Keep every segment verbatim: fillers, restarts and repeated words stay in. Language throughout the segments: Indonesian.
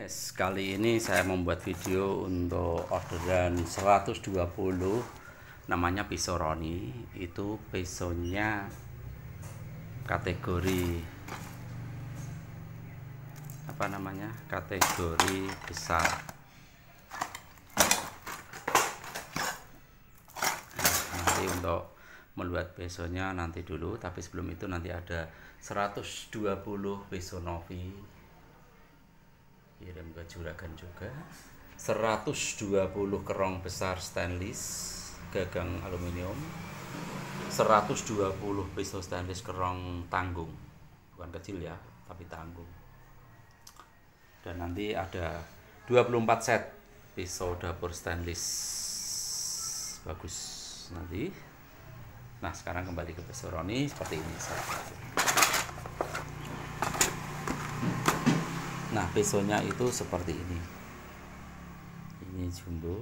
Yes, kali ini saya membuat video untuk orderan seratus dua puluh, namanya pisau Roni. Itu pisaunya kategori apa namanya kategori besar. Nah, nanti untuk membuat pisaunya nanti dulu, tapi sebelum itu nanti ada seratus dua puluh pisau Novi kirim ke Juragan juga, seratus dua puluh kerong besar stainless gagang aluminium, seratus dua puluh pisau stainless kerong tanggung, bukan kecil ya tapi tanggung, dan nanti ada dua puluh empat set pisau dapur stainless bagus nanti. Nah, sekarang kembali ke pisau Roni seperti ini. Nah, pisaunya itu seperti ini. Ini jumbo.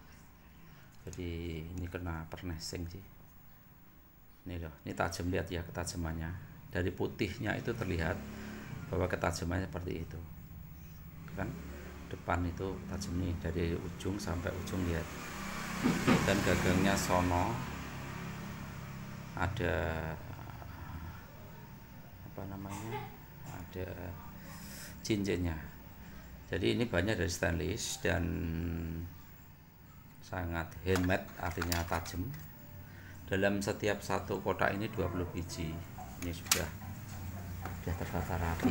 Jadi ini kena pernesing sih. Ini loh, ini tajam, lihat ya ketajamannya. Dari putihnya itu terlihat bahwa ketajamannya seperti itu. Kan depan itu tajam nih, dari ujung sampai ujung, lihat. Dan gagangnya sono ada apa namanya? Ada cincinnya. Jadi ini banyak dari stainless dan sangat handmade, artinya tajam. Dalam setiap satu kotak ini dua puluh biji. Ini sudah sudah tertata rapi.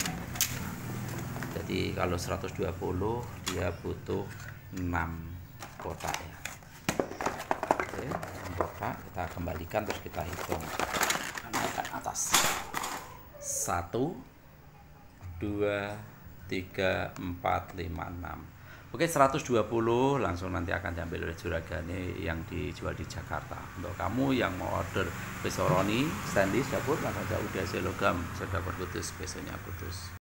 Jadi kalau seratus dua puluh dia butuh enam kotak ya. Oke, enam kotak kita kembalikan, terus kita hitung. Naikkan atas. Satu, dua, tiga, empat, lima, enam. Oke, seratus dua puluh langsung nanti akan diambil oleh Juragan yang dijual di Jakarta. Untuk kamu yang mau order pisau Roni stainless dapur, langsung saja udah logam, sudah putus, pisaunya putus.